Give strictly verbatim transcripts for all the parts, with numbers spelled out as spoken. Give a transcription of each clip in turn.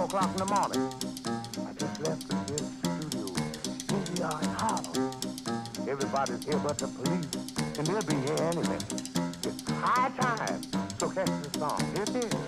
o'clock in the morning. I just left the here studio. Here we are in Harlem. Everybody's here but the police, and they'll be here any minute. It's high time, so catch the song. Here it is.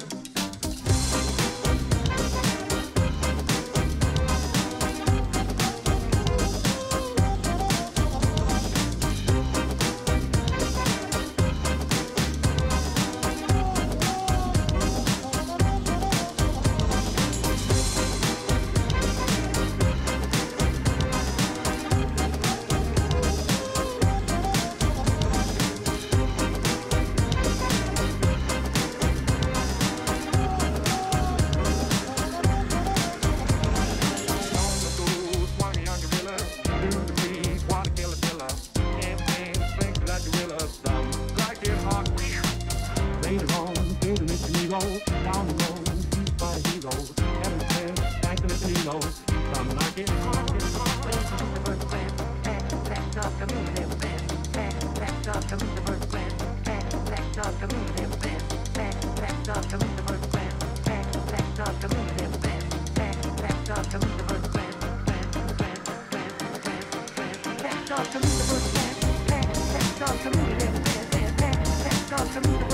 Come